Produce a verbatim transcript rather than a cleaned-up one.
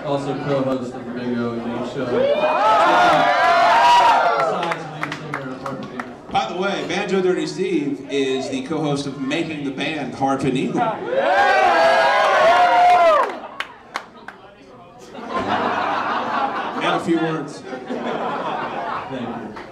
also co-host of the Big O and Nate show. Besides lead singer of Harp and Eagle. By the way, Banjo Dirty Steve is the co-host of making the band Harp and Eagle. And a few words. Thank you.